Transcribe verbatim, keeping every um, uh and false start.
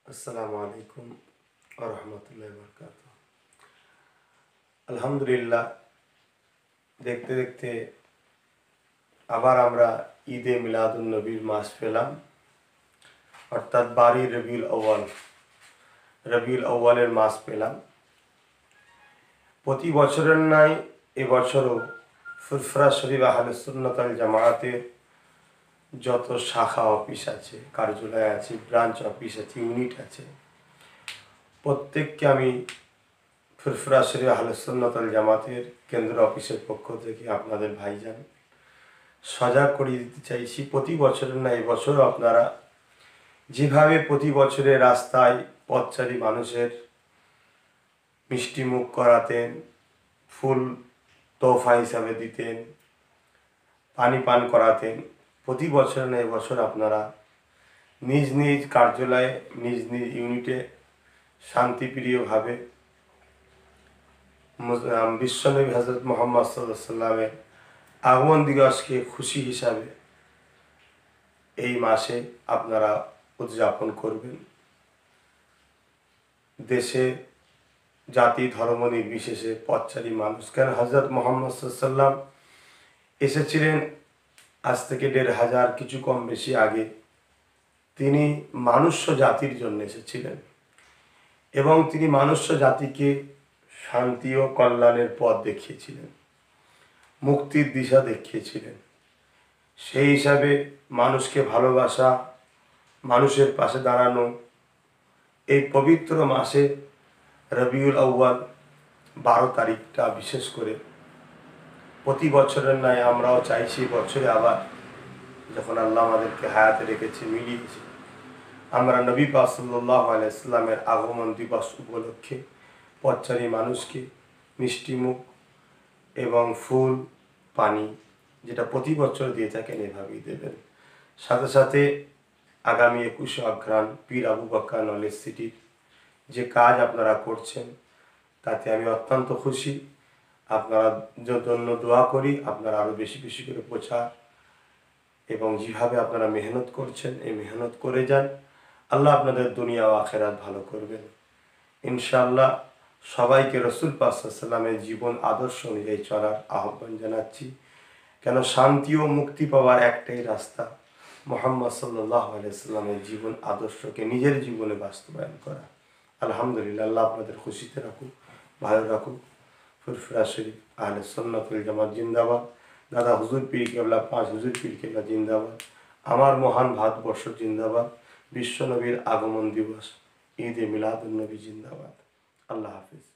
আসসালামু আলাইকুম ওয়া রাহমাতুল্লাহি ওয়া বারাকাতুহু। আলহামদুলিল্লাহ, দেখতে দেখতে আবার আমরা ঈদে মিলাদুন নবীর মাস পেলাম, অর্থাৎ বারোই রবিউল আউয়াল রবিউল আউয়ালের মাস পেলাম। প্রতি বছরের ন্যায় এবছরও ফুরফুরা শরীফ আহলে সুন্নাত ওয়াল জামায়াতের যত শাখা অফিস আছে, কার্যালয় আছে, ব্রাঞ্চ অফিস আছে, ইউনিট আছে, প্রত্যেককে আমি ফুরফুরা শরীফ আহলে সুন্নাত ওয়াল জামাতের কেন্দ্র অফিসের পক্ষ থেকে আপনাদের ভাইজান সজাগ করিয়ে দিতে চাইছি। প্রতি বছরের না এবছরও আপনারা যেভাবে প্রতি বছরে রাস্তায় পথচারী মানুষের মিষ্টি মুখ করাতেন, ফুল তোহফা হিসাবে দিতেন, পানি পান করাতেন, প্রতি বছর না এবছর আপনারা নিজ নিজ কার্যালয়ে, নিজ নিজ ইউনিটে শান্তিপ্রিয়ভাবে বিশ্বনবী হযরত মুহাম্মদ সাল্লাল্লাহু আলাইহি ওয়াসাল্লামের আগমন দিবসকে খুশি হিসাবে এই মাসে আপনারা উদযাপন করবেন। দেশে জাতি ধর্ম নির্বিশেষে পথচারী মানুষ, কেন হযরত মুহাম্মদ সাল্লাল্লাহু আলাইহি ওয়াসাল্লাম এসেছিলেন আজ থেকে দেড় হাজার কিছু কম বেশি আগে। তিনি মানুষ্য জাতির জন্য এসেছিলেন এবং তিনি মানুষ্য জাতিকে শান্তি ও কল্যাণের পথ দেখিয়েছিলেন, মুক্তির দিশা দেখিয়েছিলেন। সেই হিসাবে মানুষকে ভালোবাসা, মানুষের পাশে দাঁড়ানো, এই পবিত্র মাসে রবিউল আউয়াল বারো তারিখটা বিশেষ করে প্রতি বছরের ন্যায় আমরাও চাইছি বছরে আবার যখন আল্লাহ আমাদেরকে হায়াতে রেখেছে, মিলিয়েছে, আমরা নবী পাক সাল্লাল্লাহু আলাইহি ওয়াসাল্লামের আগমন দিবস উপলক্ষে পথচারী মানুষকে মিষ্টি মুখ এবং ফুল পানি, যেটা প্রতি বছর দিয়ে থাকেন, এভাবেই দেবেন। সাথে সাথে আগামী একুশে অঘ্রাণ পীর আবু বকর নলেজ সিটির যে কাজ আপনারা করছেন তাতে আমি অত্যন্ত খুশি। আপনারা জন্য দোয়া করি, আপনারা আরও বেশি বেশি করে প্রচার এবং যেভাবে আপনারা মেহনত করছেন এই মেহনত করে যান। আল্লাহ আপনাদের দুনিয়া ও আখেরাত ভালো করবেন ইনশাআল্লাহ। সবাইকে রসুল পাক সাল্লাল্লাহু আলাইহি ওয়াসাল্লামের জীবন আদর্শ অনুযায়ী চলার আহ্বান জানাচ্ছি, কেন শান্তি ও মুক্তি পাওয়ার একটাই রাস্তা, মুহাম্মদ সাল্লাল্লাহু আলাইহি ওয়াসাল্লামের জীবন আদর্শকে নিজের জীবনে বাস্তবায়ন করা। আলহামদুলিল্লাহ, আল্লাহ আপনাদের খুশিতে রাখুক, ভালো রাখুক। ফুরফুরা শরীফ আহলে সুন্নাত ওয়াল জামাত জিন্দাবাদ। দাদা হুজুর পীর কেবলা, পাঁচ হুজুর পীর কেবলা জিন্দাবাদ। আমার মহান ভারতবর্ষ জিন্দাবাদ। বিশ্বনবীর আগমন দিবস ঈদে মিলাদুন নবী জিন্দাবাদ। আল্লাহ হাফিজ।